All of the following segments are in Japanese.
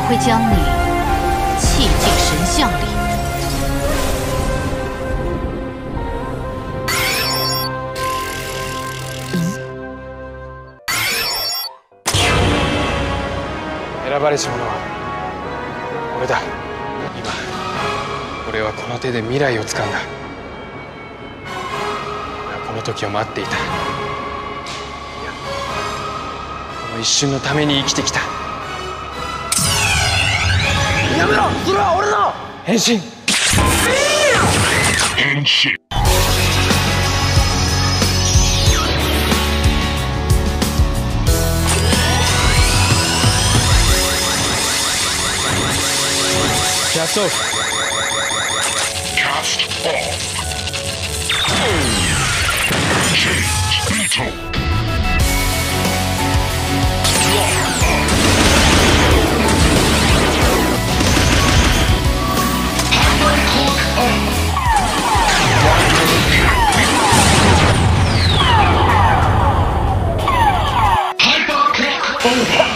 会将你弃进神像里。 選ばれし者は俺だ。今俺はこの手で未来をつかんだ。俺はこの時を待っていた。いや、この一瞬のために生きてきた。やめろ、それは俺の変身。変身。Cast off. Cast off. Change beetle. Hypercloak on. Hypercloak over.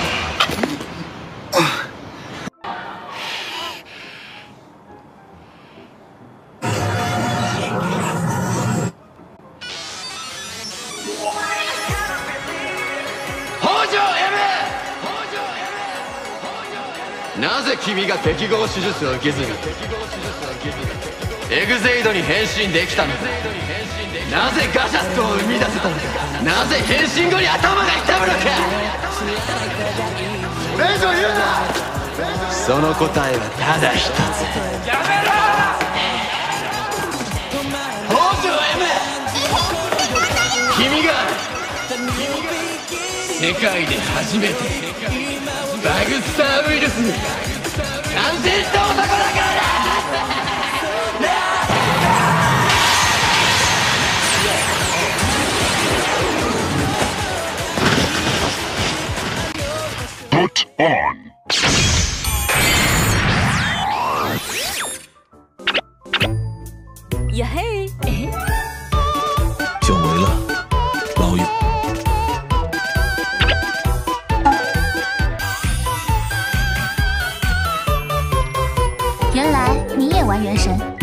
なぜ君が適合手術を受けずにエグゼイドに変身できたのか。なぜガジャットを生み出せたのか。なぜ変身後に頭が痛むのか。それ以上言うな。その答えはただ一つ。やめろ。北条 M、 君が世界で初めてバグスターウイルスに感染した男だからだ。 Put on. 呀嘿，哎， 久违了，老友。 原来你也玩原神。